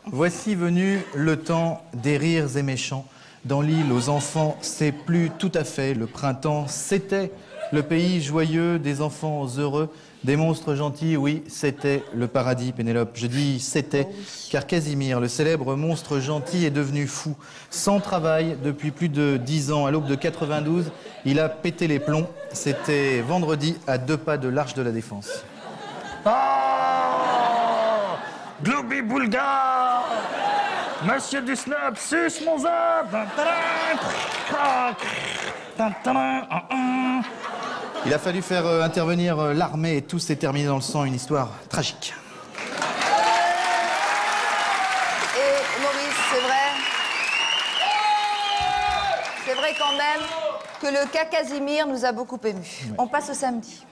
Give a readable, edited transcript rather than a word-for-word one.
Voici venu le temps des rires et méchants. Dans l'île aux enfants, c'est plus tout à fait le printemps. C'était le pays joyeux des enfants heureux, des monstres gentils, oui, c'était le paradis, Pénélope. Je dis c'était, car Casimir, le célèbre monstre gentil, est devenu fou. Sans travail depuis plus de 10 ans, à l'aube de 92, il a pété les plombs. C'était vendredi, à 2 pas de l'Arche de la Défense. Oh Glooby Boulga Monsieur du Snob, suce mon zap. Il a fallu faire intervenir l'armée et tout s'est terminé dans le sang, une histoire tragique. Et Maurice, c'est vrai quand même que le cas Casimir nous a beaucoup émus. Ouais. On passe au samedi.